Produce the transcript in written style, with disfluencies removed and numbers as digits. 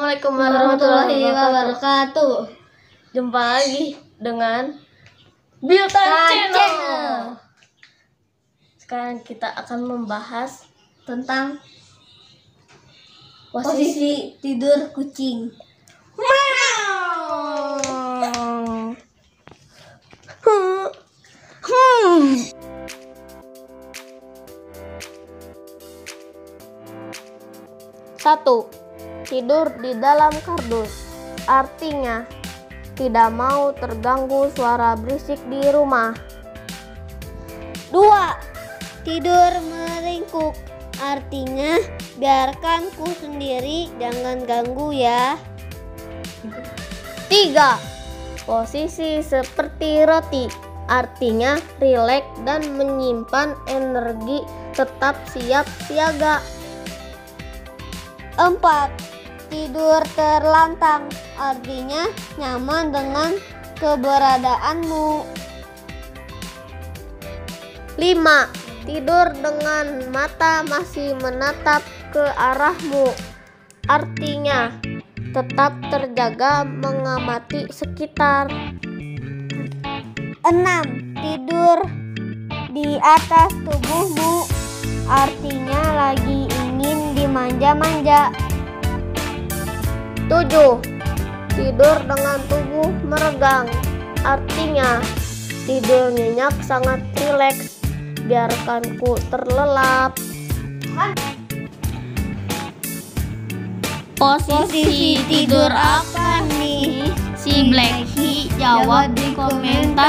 Assalamualaikum warahmatullahi wabarakatuh. Jumpa lagi dengan Biltan Channel. Sekarang kita akan membahas tentang posisi tidur kucing. Satu, tidur di dalam kardus. Artinya, tidak mau terganggu suara berisik di rumah. 2. Tidur meringkuk. Artinya, biarkan ku sendiri, jangan ganggu ya. 3. Posisi seperti roti. Artinya, rileks dan menyimpan energi, tetap siap siaga. 4. Tidur terlantang, artinya nyaman dengan keberadaanmu. 5. Tidur dengan mata masih menatap ke arahmu, artinya tetap terjaga mengamati sekitar. 6. Tidur di atas tubuhmu, artinya lagi ingin dimanja-manja. 7. Tidur dengan tubuh meregang, artinya tidur nyenyak sangat rileks, biarkan ku terlelap. Posisi tidur apa nih? Si Blacky jawab di komentar